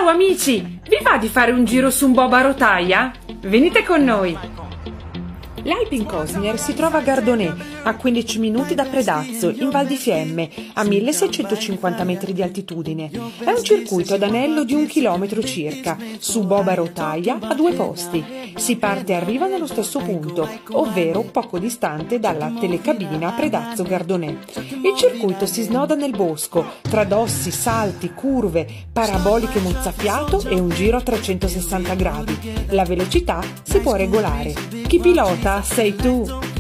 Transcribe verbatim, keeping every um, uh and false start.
Ciao amici, vi va di fare un giro su un bob a rotaia? Venite con noi! L'Alpin Cosnier si trova a Gardonè, a quindici minuti da Predazzo, in Val di Fiemme, a milleseicentocinquanta metri di altitudine. È un circuito ad anello di un chilometro circa, su bob a rotaia a due posti. Si parte e arriva nello stesso punto, ovvero poco distante dalla telecabina Predazzo Gardonè. Il circuito si snoda nel bosco, tra dossi, salti, curve, paraboliche mozzafiato e un giro a trecentosessanta gradi. La velocità si può regolare. Chi pilota sei tu!